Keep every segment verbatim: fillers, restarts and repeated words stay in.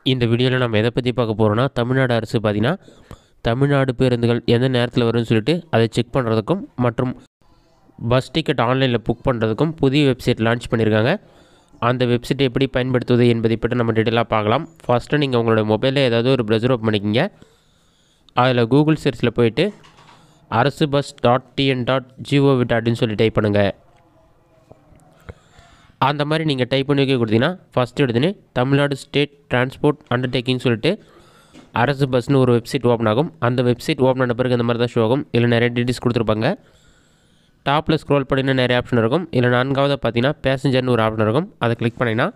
இந்த வீடியோவில் நம்ம எதை பற்றி பார்க்க போகிறோம்னா, தமிழ்நாடு அரசு பார்த்திங்கன்னா தமிழ்நாடு பேருந்துகள் எந்த நேரத்தில் வரும்னு சொல்லிட்டு அதை செக் பண்ணுறதுக்கும் மற்றும் பஸ் டிக்கெட் ஆன்லைனில் புக் பண்ணுறதுக்கும் புதிய வெப்சைட் லான்ச் பண்ணியிருக்காங்க. அந்த வெப்சைட்டை எப்படி பயன்படுத்துவது என்பதை பற்றி நம்ம டீட்டெயிலாக பார்க்கலாம். ஃபஸ்ட்டு நீங்கள் உங்களோட மொபைலில் ஏதாவது ஒரு ப்ரௌசர் ஓப்பன் பண்ணிக்கிங்க. அதில் கூகுள் சர்ச்சில் போய்ட்டு அரசு bus dot TN dot GOV டாட்னு சொல்லி டைப் பண்ணுங்கள். அந்த மாதிரி நீங்கள் டைப் பண்ணி வைக்க கொடுத்தீங்கன்னா ஃபஸ்ட்டு எடுத்துன்னு தமிழ்நாடு ஸ்டேட் டிரான்ஸ்போர்ட் அண்டர்டேக்கிங் சொல்லிட்டு அரசு பஸ்னு ஒரு வெப்சைட் ஓப்பன் ஆகும். அந்த வெப்சைட் ஓப்பன் ஆன பிறகு இந்த மாதிரி தான் ஷோ ஆகும். இதில் நிறைய டீட்டெயில்ஸ் கொடுத்துருப்பாங்க. டாப்பில் ஸ்க்ரோல் பண்ணிங்கன்னா நிறைய ஆப்ஷன் இருக்கும். இதில் நான்காவது பார்த்தீங்கன்னா பேசஞ்சர்னு ஒரு ஆப்ஷன் இருக்கும். அதை கிளிக் பண்ணிங்கன்னா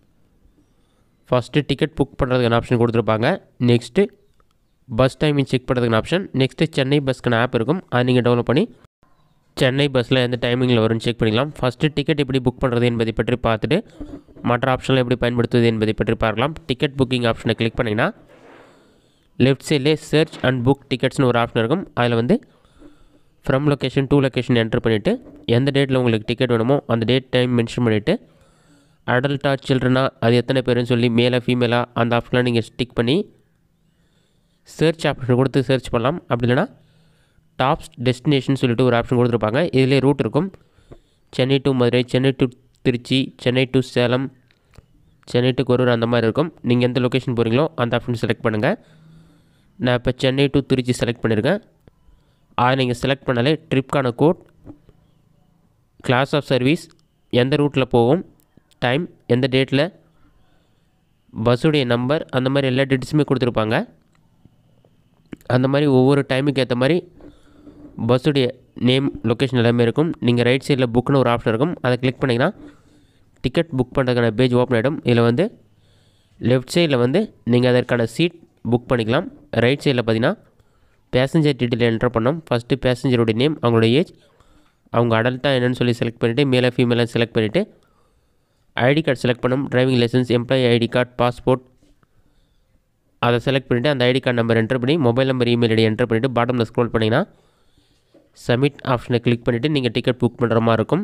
ஃபஸ்ட்டு டிக்கெட் புக் பண்ணுறதுக்கான ஆப்ஷன் கொடுத்துருப்பாங்க. நெக்ஸ்ட்டு பஸ் டைமிங் செக் பண்ணுறதுக்கான ஆப்ஷன். நெக்ஸ்ட்டு சென்னை பஸ்க்கான ஆப் இருக்கும். அதை நீங்கள் டவுன்லோட் பண்ணி சென்னை பஸ்ஸில் எந்த டைமிங்கில் வரும்னு செக் பண்ணிக்கலாம். ஃபஸ்ட்டு டிக்கெட் எப்படி புக் பண்ணுறது என்பதை பற்றி பார்த்துட்டு மற்ற ஆப்ஷனில் எப்படி பயன்படுத்துவது என்பதை பற்றி பார்க்கலாம். டிக்கெட் புக்கிங் ஆப்ஷனை கிளிக் பண்ணிங்கன்னா லெஃப்ட் சைட்லேயே சர்ச் அண்ட் புக் டிக்கெட்ஸ்னு ஒரு ஆப்ஷன் இருக்கும். அதில் வந்து from location to location enter பண்ணிவிட்டு எந்த டேட்டில் உங்களுக்கு டிக்கெட் வேணுமோ அந்த டேட் டைம் மென்ஷன் பண்ணிவிட்டு அடல்ட்டா சில்ட்ரனா அது எத்தனை பேருன்னு சொல்லி மேலே ஃபீமேலாக அந்த ஆப்ஷனில் நீங்கள் ஸ்டிக் பண்ணி சர்ச் ஆப்ஷன் கொடுத்து சர்ச் பண்ணலாம். அப்படி இல்லைனா டாப்ஸ் டெஸ்டினேஷன் சொல்லிட்டு ஒரு ஆப்ஷன் கொடுத்துருப்பாங்க. இதிலே ரூட் இருக்கும். Chennai to Madurai, Chennai to Tiruchi, Chennai to Salem, Chennai to Karur அந்த மாதிரி இருக்கும். நீங்கள் எந்த லொக்கேஷன் போகிறீங்களோ அந்த ஆப்ஷன் செலக்ட் பண்ணுங்கள். நான் இப்போ சென்னை டு திருச்சி செலக்ட் பண்ணியிருக்கேன். அதை நீங்கள் செலக்ட் பண்ணாலே ட்ரிப்கான கோட், கிளாஸ் ஆஃப் சர்வீஸ், எந்த ரூட்டில் போகும், டைம், எந்த டேட்டில், பஸ்ஸுடைய நம்பர், அந்த மாதிரி எல்லா டீட்டெயில்ஸுமே கொடுத்துருப்பாங்க. அந்த மாதிரி ஒவ்வொரு டைமுக்கு ஏற்ற மாதிரி பஸ்ஸுடைய நேம், லொக்கேஷன் எல்லாமே இருக்கும். நீங்கள் ரைட் சைடில் புக்குன்னு ஒரு ஆப்ஷன் இருக்கும். அதை கிளிக் பண்ணிங்கன்னா டிக்கெட் புக் பண்ணுறதுக்கான பேஜ் ஓப்பன் ஆகிடும். இதில் வந்து லெஃப்ட் சைடில் வந்து நீங்கள் அதற்கான சீட் புக் பண்ணிக்கலாம். ரைட் சைடில் பார்த்தீங்கன்னா பேசஞ்சர் டீட்டெயில் என்டர் பண்ணோம். ஃபஸ்ட்டு பேசஞ்சருடைய நேம், அவங்களோட ஏஜ், அவங்க அடல்ட்டாக என்னென்னு சொல்லி செலக்ட் பண்ணிவிட்டு மேலே ஃபீமேலாக செலக்ட் பண்ணிவிட்டு ஐடி கார்டு செலக்ட் பண்ணோம். Driving licence, employee ID card, passport அதை செலக்ட் பண்ணிவிட்டு அந்த ஐடி கார்டு நம்பர் என்டர் பண்ணி mobile number, email ID enter பண்ணிவிட்டு பாட்டமில் ஸ்க்ரோல் பண்ணிங்கன்னா சப்மிட் ஆப்ஷனை கிளிக் பண்ணிவிட்டு நீங்கள் டிக்கெட் புக் பண்ணுற மாதிரி இருக்கும்.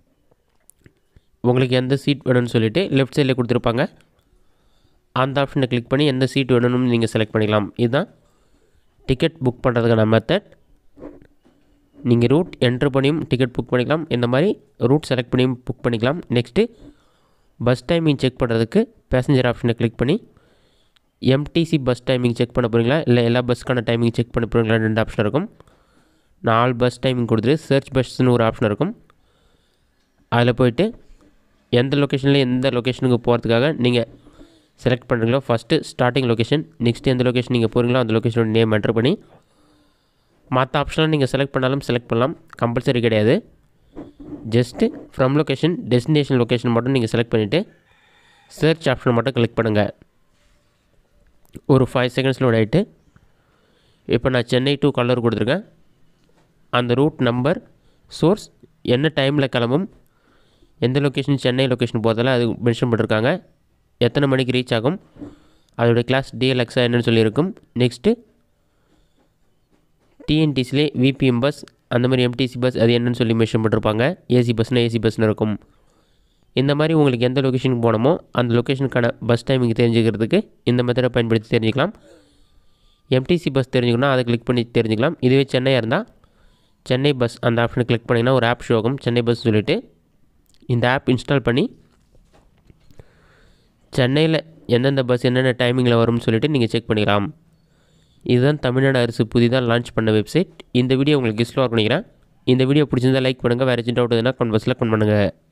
உங்களுக்கு எந்த சீட் வேணும்னு சொல்லிவிட்டு லெஃப்ட் சைடில் கொடுத்துருப்பாங்க. அந்த ஆப்ஷனை கிளிக் பண்ணி எந்த சீட் வேணும்னு நீங்கள் செலக்ட் பண்ணிக்கலாம். இதுதான் டிக்கெட் புக் பண்ணுறதுக்கான மெத்தட். நீங்கள் ரூட் என்ட்ரு பண்ணியும் டிக்கெட் புக் பண்ணிக்கலாம். இந்த மாதிரி ரூட் செலக்ட் பண்ணியும் புக் பண்ணிக்கலாம். நெக்ஸ்ட்டு பஸ் டைமிங் செக் பண்ணுறதுக்கு பேசஞ்சர் ஆப்ஷனை கிளிக் பண்ணி எம்டிசி பஸ் டைமிங் செக் பண்ண போகிறீங்களா இல்லை எல்லா பஸ்ஸுக்கான டைமிங் செக் பண்ண போகிறீங்களா ரெண்டு ஆப்ஷன் இருக்கும். நாலு பஸ் டைமிங் கொடுத்துட்டு சர்ச் பஸ்ஸுன்னு ஒரு ஆப்ஷன் இருக்கும். அதில் போய்ட்டு எந்த லொக்கேஷனில் எந்த லொக்கேஷனுக்கு போகிறதுக்காக நீங்கள் செலக்ட் பண்ணுறீங்களோ ஃபஸ்ட்டு ஸ்டார்டிங் லொக்கேஷன், நெக்ஸ்ட்டு எந்த லொக்கேஷன் நீங்கள் போகிறீங்களோ அந்த லொக்கேஷனோட நேம் என்ட்ரு பண்ணி மற்ற ஆப்ஷனில் நீங்கள் செலக்ட் பண்ணாலும் செலக்ட் பண்ணலாம். கம்பல்சரி கிடையாது. Just from location destination location மட்டும் நீங்கள் செலக்ட் பண்ணிவிட்டு சர்ச் ஆப்ஷன் மட்டும் கிளிக் பண்ணுங்கள். ஒரு ஃபைவ் செகண்ட்ஸில் லோட் ஆகிட்டு இப்போ நான் சென்னை டு கடலூர் கொடுத்துருக்கேன். அந்த ரூட் நம்பர், சோர்ஸ், என்ன டைமில் கிளம்பும், எந்த லொக்கேஷன் சென்னை லொக்கேஷன் போகிறதால அது மென்ஷன் பண்ணியிருக்காங்க. எத்தனை மணிக்கு ரீச் ஆகும், அதோடய கிளாஸ் டிஎல்எக்ஸா என்னென்னு சொல்லியிருக்கும். நெக்ஸ்ட்டு டிஎன்டிசிலே விபிஎம் பஸ், அந்த மாதிரி எம்டிசி பஸ் அது என்னென்னு சொல்லி மென்ஷன் பண்ணியிருப்பாங்க. ஏசி பஸ்னால் ஏசி பஸ்ன்னு இருக்கும். இந்த மாதிரி உங்களுக்கு எந்த லொக்கேஷனுக்கு போகணுமோ அந்த லொக்கேஷனுக்கான பஸ் டைமிங் தெரிஞ்சுக்கிறதுக்கு இந்த மெத்தடை பயன்படுத்தி தெரிஞ்சுக்கலாம். எம்டிசி பஸ் தெரிஞ்சுக்கணும்னா அதை கிளிக் பண்ணி தெரிஞ்சுக்கலாம். இதுவே சென்னையாக இருந்தால் சென்னை பஸ் அந்த ஆப்ஷனை கிளிக் பண்ணிங்கன்னா ஒரு ஆப் ஷோ ஆகும், சென்னை பஸ் சொல்லிவிட்டு இந்த ஆப் இன்ஸ்டால் பண்ணி சென்னையில் எந்தெந்த பஸ் என்னென்ன டைமிங்கில் வரும்னு சொல்லிவிட்டு நீங்கள் செக் பண்ணிக்கலாம். இதுதான் தமிழ்நாடு அரசு புதிதாக லான்ச் பண்ண வெப்சைட். இந்த வீடியோ உங்களுக்கு யூஸ்ஃபுல்லாக நினைக்கிறேன். இந்த வீடியோ பிடிச்சிருந்தால் லைக் பண்ணுங்கள். வேறு ஏதாச்சும் டவுட் எதுனா கமெண்ட் பாக்ஸில் கமெண்ட் பண்ணுங்கள்.